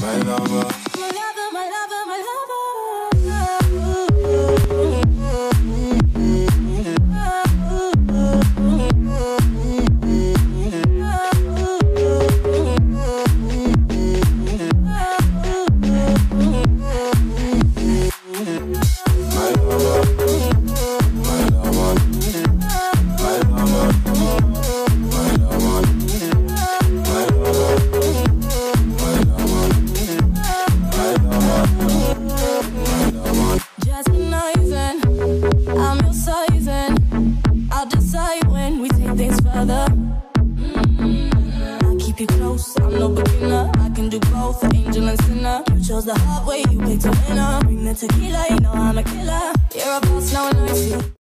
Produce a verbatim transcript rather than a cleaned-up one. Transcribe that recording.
my lover. My lover, my lover, my lover. Chose the hard way, you picked a winner. Bring the tequila, you know I'm a killer. You're a boss, now and I see.